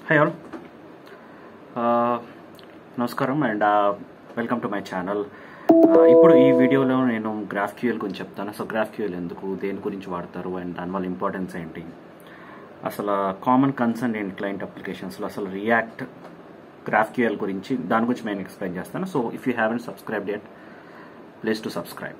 Hi all, నమస్కారం and welcome to my channel. ఇప్పుడు ఈ వీడియోలో నేను GraphQL గురించి చెప్తాను. సో GraphQL ఎందుకు, దేని గురించి వాడతారు అండ్ దానివల్ల ఇంపార్టెన్స్ ఏంటి, అసలు కామన్ కన్సర్న్ ఏంటి క్లయింట్ అప్లికేషన్స్లో, అసలు రియాక్ట్ GraphQL గురించి దాని గురించి నేను ఎక్స్ప్లెయిన్ చేస్తాను. So if you haven't subscribed yet, please to subscribe.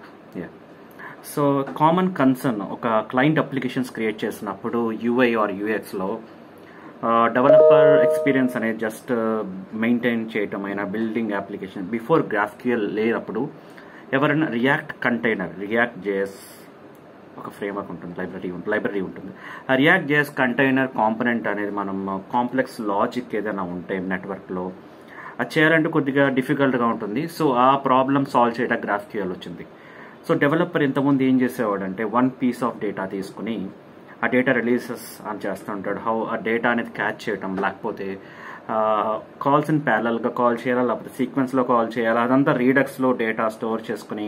So common concern ఒక క్లయింట్ అప్లికేషన్స్ క్రియేట్ చేసినప్పుడు UI ఆర్ UXలో డెవలపర్ ఎక్స్పీరియన్స్ అనేది జస్ట్ మెయింటైన్ చేయటం అయినా, బిల్డింగ్ అప్లికేషన్ బిఫోర్ GraphQL లేనప్పుడు ఎవరైనా రియాక్ట్ JS ఒక ఫ్రేమ్వర్క్ ఉంటుంది, లైబ్రరీ ఉంటుంది. ఆ రియాక్ట్ JS కంటైనర్ కాంపోనెంట్ అనేది మనం కాంప్లెక్స్ లాజిక్ ఏదైనా ఉంటే నెట్వర్క్లో అది చేయాలంటే కొద్దిగా డిఫికల్ట్గా ఉంటుంది. సో ఆ ప్రాబ్లమ్ సాల్వ్ చేయడానికి GraphQL వచ్చింది. సో డెవలపర్ ఇంతకుముందు ఏం చేసేవాడు అంటే వన్ పీస్ ఆఫ్ డేటా తీసుకుని ఆ డేటా రిలీజెస్ అని చేస్తూ ఉంటాడు. ఆ డేటా అనేది క్యాచ్ చేయటం, లేకపోతే కాల్స్ని ప్యారలల్గా కాల్ చేయాలా, లేకపోతే సీక్వెన్స్లో కాల్ చేయాలా, అదంతా రీడక్స్లో డేటా స్టోర్ చేసుకుని,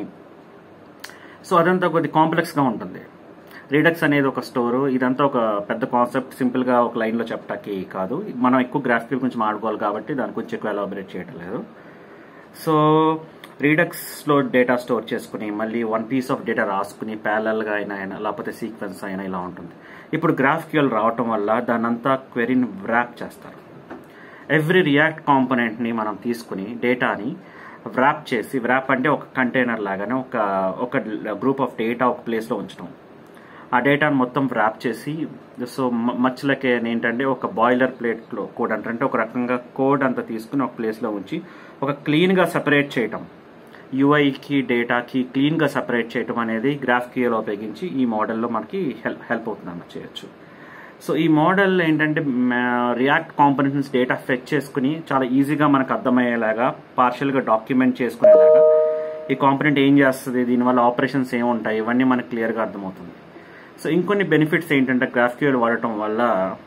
సో అదంతా కొద్ది కాంప్లెక్స్గా ఉంటుంది. రీడక్స్ అనేది ఒక స్టోరు, ఇదంతా ఒక పెద్ద కాన్సెప్ట్, సింపుల్గా ఒక లైన్లో చెప్పడానికి కాదు. మనం ఎక్కువ GraphQL గురించి మాట్లాడుకోవాలి కాబట్టి దాని గురించి ఎక్కువ ఎలాబరేట్ చేయటం లేదు. సో రీడక్స్లో డేటా స్టోర్ చేసుకుని మళ్ళీ వన్ పీస్ ఆఫ్ డేటా రాసుకుని ప్యారలల్గా అయినా లేకపోతే సీక్వెన్స్ అయినా ఇలా ఉంటుంది. ఇప్పుడు GraphQL రావటం వల్ల దానంతా క్వెరీని వ్రాప్ చేస్తారు. ఎవ్రీ రియాక్ట్ కాంపోనెంట్ని మనం తీసుకుని డేటాని వ్రాప్ అంటే ఒక కంటైనర్ లాగానే ఒక గ్రూప్ ఆఫ్ డేటా ఒక ప్లేస్లో ఉంచడం. ఆ డేటాను మొత్తం వ్రాప్ చేసి, సో మచ్ లైక్ ఏంటంటే ఒక బాయిలర్ ప్లేట్లో కోడ్ అంటే ఒక రకంగా కోడ్ అంతా తీసుకుని ఒక ప్లేస్లో ఉంచి ఒక క్లీన్గా సెపరేట్ చేయటం, UIకి డేటాకి క్లీన్గా సెపరేట్ చేయటం అనేది GraphQL ఉపయోగించి ఈ మోడల్లో మనకి హెల్ప్ అవుతుందన్న చేయొచ్చు. సో ఈ మోడల్ ఏంటంటే రియాక్ట్ కాంపోనెంట్స్ డేటా ఫెచ్ చేసుకుని చాలా ఈజీగా మనకు అర్థమయ్యేలాగా పార్షియల్గా డాక్యుమెంట్ చేసుకునేలాగా ఈ కాంపోనెంట్ ఏం చేస్తుంది, దీనివల్ల ఆపరేషన్స్ ఏముంటాయి, ఇవన్నీ మనకు క్లియర్గా అర్థమవుతుంది. సో ఇంకొన్ని బెనిఫిట్స్ ఏంటంటే GraphQL వాడటం వల్ల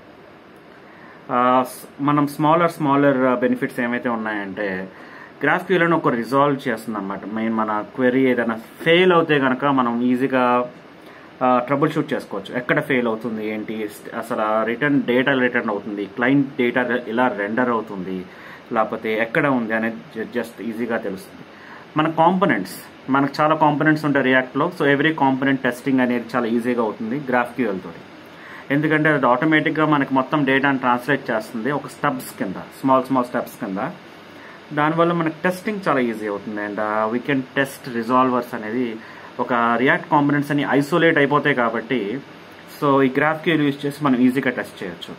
మనం స్మాలర్ బెనిఫిట్స్ ఏమైతే ఉన్నాయంటే GraphQL ఒక రిజాల్వ్ చేస్తుంది అనమాట. మన క్వెరీ ఏదైనా ఫెయిల్ అవుతే కనుక మనం ఈజీగా ట్రబుల్ షూట్ చేసుకోవచ్చు. ఎక్కడ ఫెయిల్ అవుతుంది ఏంటి, అసలు డేటా రిటర్న్ అవుతుంది, క్లయింట్ డేటా ఇలా రెండర్ అవుతుంది, లేకపోతే ఎక్కడ ఉంది అనేది జస్ట్ ఈజీగా తెలుస్తుంది. మన మనకు చాలా కాంపోనెంట్స్ ఉంటాయి రియాక్ట్లో. సో ఎవ్రీ కాంపోనెంట్ టెస్టింగ్ అనేది చాలా ఈజీగా అవుతుంది GraphQL తోటి. ఎందుకంటే అది ఆటోమేటిక్గా మనకి మొత్తం డేటాను ట్రాన్స్లేట్ చేస్తుంది ఒక స్టెప్స్ కింద, స్మాల్ స్టెప్స్ కింద. దానివల్ల మనకు టెస్టింగ్ చాలా ఈజీ అవుతుంది. And we can test resolvers అనేది ఒక రియాక్ట్ కాంపోనెంట్స్ అని ఐసోలేట్ అయిపోతాయి కాబట్టి, సో ఈ GraphQL యూజ్ చేసి మనం ఈజీగా టెస్ట్ చేయొచ్చు.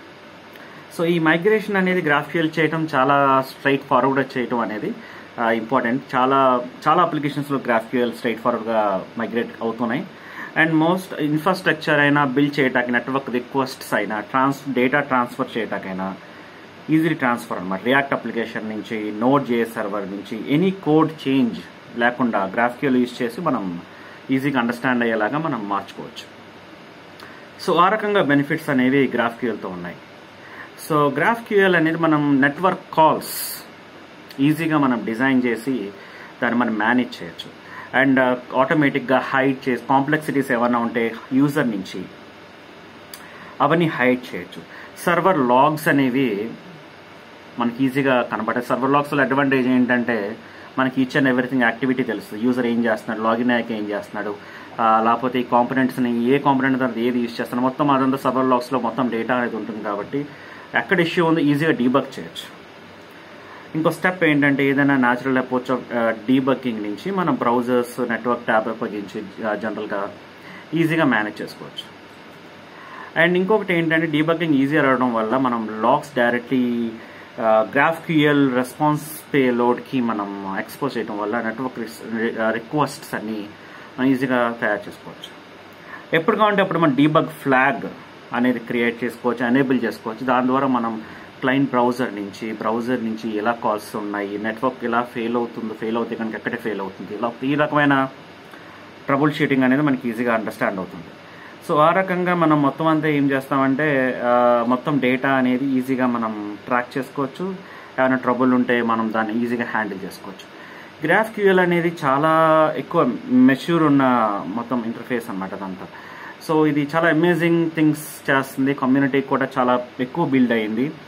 సో ఈ మైగ్రేషన్ అనేది GraphQL చేయటం చాలా స్ట్రైట్ ఫార్వర్డ్గా చేయటం అనేది ఇంపార్టెంట్. చాలా అప్లికేషన్స్లో GraphQL స్ట్రైట్ ఫార్వర్డ్గా మైగ్రేట్ అవుతున్నాయి. అండ్ మోస్ట్ ఇన్ఫ్రాస్ట్రక్చర్ అయినా బిల్డ్ చేయటానికి, నెట్వర్క్ రిక్వెస్ట్స్ అయినా, డేటా ట్రాన్స్ఫర్ చేయటాకైనా ఈజీ ట్రాన్స్ఫర్ అనమాట. రియాక్ట్ అప్లికేషన్ నుంచి Node.js సర్వర్ నుంచి ఎనీ కోడ్ చేంజ్ లేకుండా GraphQL యూజ్ చేసి మనం ఈజీగా అండర్స్టాండ్ అయ్యేలాగా మనం మార్చుకోవచ్చు. సో ఆ రకంగా బెనిఫిట్స్ అనేవి GraphQLతో ఉన్నాయి. సో GraphQL అనేది మనం నెట్వర్క్ కాల్స్ ఈజీగా మనం డిజైన్ చేసి దాన్ని మనం మేనేజ్ చేయొచ్చు. అండ్ ఆటోమేటిక్గా హైడ్ చేసి కాంప్లెక్సిటీస్ ఏమైనా ఉంటే యూజర్ నుంచి అవన్నీ హైడ్ చేయొచ్చు. సర్వర్ లాగ్స్ అనేవి మనకి ఈజీగా కనబడతాయి. సర్వర్ లాగ్స్లో అడ్వాంటేజ్ ఏంటంటే మనకి ఈచ్ అండ్ ఎవ్రీథింగ్ యాక్టివిటీ తెలుస్తుంది. యూజర్ ఏం చేస్తున్నాడు, లాగిన్ అయ్యాక ఏం చేస్తున్నాడు, లేకపోతే ఈ కాంపోనెంట్స్ని ఏ కాంపోనెంట్ తర్వాత ఏది యూజ్ చేస్తున్నాడు, మొత్తం అదంతా సర్వర్ లాగ్స్లో మొత్తం డేటా అనేది ఉంటుంది కాబట్టి ఎక్కడ ఇష్యూ ఉందో ఈజీగా డీబగ్ చేయొచ్చు. ఇంకో స్టెప్ ఏంటంటే ఏదైనా న్యాచురల్ అప్రోచ్ ఆఫ్ డీబగ్గింగ్ నుంచి మనం బ్రౌజర్స్, నెట్వర్క్ ట్యాబ్ ఉపయోగించి జనరల్గా ఈజీగా మేనేజ్ చేసుకోవచ్చు. అండ్ ఇంకొకటి ఏంటంటే డీబగ్గింగ్ ఈజీ అవడం వల్ల మనం లాగ్స్ డైరెక్ట్లీ GraphQL రెస్పాన్స్ పేలోడ్కి మనం ఎక్స్పోజ్ చేయడం వల్ల నెట్వర్క్ రిక్వెస్ట్స్ అన్ని ఈజీగా తయారు చేసుకోవచ్చు. ఎప్పుడు కావాలంటే అప్పుడు మనం డీబగ్ ఫ్లాగ్ అనేది క్రియేట్ చేసుకోవచ్చు, ఎనేబుల్ చేసుకోవచ్చు. దాని ద్వారా మనం క్లయింట్ బ్రౌజర్ నుంచి ఎలా కాల్స్ ఉన్నాయి, నెట్వర్క్ ఎలా ఫెయిల్ అవుతే కనుక ఎక్కడే ఫెయిల్ అవుతుంది, ఇలా ఈ రకమైన ట్రబుల్ షూటింగ్ అనేది మనకి ఈజీగా అండర్స్టాండ్ అవుతుంది. సో ఆ రకంగా మనం మొత్తం అంతా ఏం చేస్తామంటే మొత్తం డేటా అనేది ఈజీగా మనం ట్రాక్ చేసుకోవచ్చు. ఏమైనా ట్రబుల్ ఉంటే మనం దాన్ని ఈజీగా హ్యాండిల్ చేసుకోవచ్చు. GraphQL అనేది చాలా ఎక్కువ మెచ్యూర్ ఉన్న మొత్తం ఇంటర్ఫేస్ అన్నమాట అదంతా. సో ఇది చాలా అమేజింగ్ థింగ్స్ చేస్తుంది. కమ్యూనిటీ కూడా చాలా ఎక్కువ బిల్డ్ అయింది.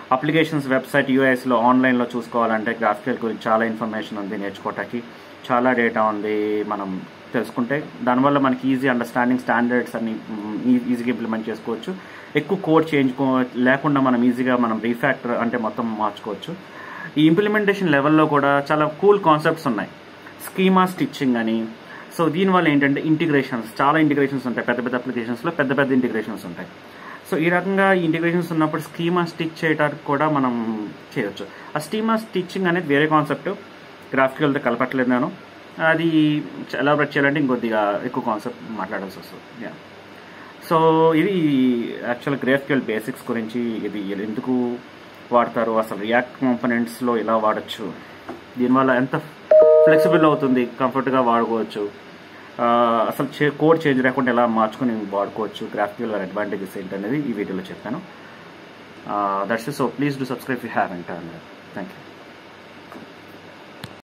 అప్లికేషన్స్ వెబ్సైట్ యూఐస్లో ఆన్లైన్లో చూసుకోవాలంటే గ్రాఫికల్ గురించి చాలా ఇన్ఫర్మేషన్ ఉంది నేర్చుకోవటానికి, చాలా డేటా ఉంది. మనం తెలుసుకుంటే దానివల్ల మనకి ఈజీ అండర్స్టాండింగ్, స్టాండర్డ్స్ అన్ని ఈజీగా ఇంప్లిమెంట్ చేసుకోవచ్చు. ఎక్కువ కోడ్ చేంజ్ లేకుండా మనం ఈజీగా మనం రీఫ్యాక్టర్ అంటే మొత్తం మార్చుకోవచ్చు. ఈ ఇంప్లిమెంటేషన్ లెవెల్లో కూడా చాలా కూల్ కాన్సెప్ట్స్ ఉన్నాయి. స్కీమా స్టిచ్చింగ్ అని. సో దీనివల్ల ఏంటంటే ఇంటిగ్రేషన్స్, చాలా ఇంటిగ్రేషన్స్ ఉంటాయి. పెద్ద పెద్ద అప్లికేషన్స్లో పెద్ద పెద్ద ఇంటిగ్రేషన్స్ ఉంటాయి. సో ఈ రకంగా ఇంటిగ్రేషన్స్ ఉన్నప్పుడు స్కీమా స్టిచ్ చేయడానికి కూడా మనం చేయొచ్చు. ఆ స్కీమా స్టిచ్చింగ్ అనేది వేరే కాన్సెప్ట్, గ్రాఫికల్తో కలపట్లేదు నేను. అది ఎలాబరేట్ చేయాలంటే ఇంకొద్దిగా ఎక్కువ కాన్సెప్ట్ మాట్లాడాల్సి వస్తుంది. సో ఇది యాక్చువల్ గ్రాఫికల్ బేసిక్స్ గురించి. ఇది ఎందుకు వాడతారు, అసలు రియాక్ట్ కాంపోనెంట్స్లో ఎలా వాడచ్చు, దీనివల్ల ఎంత ఫ్లెక్సిబుల్ అవుతుంది, కంఫర్ట్గా వాడుకోవచ్చు, అసలు కోడ్ చేంజ్ లేకుండా ఎలా మార్చుకుని వాడుకోవచ్చు, గ్రాఫికల్ అడ్వాంటేజెస్ ఏంటనేది ఈ వీడియోలో చెప్పాను. That's it. So please do subscribe if you haven't. Thank you.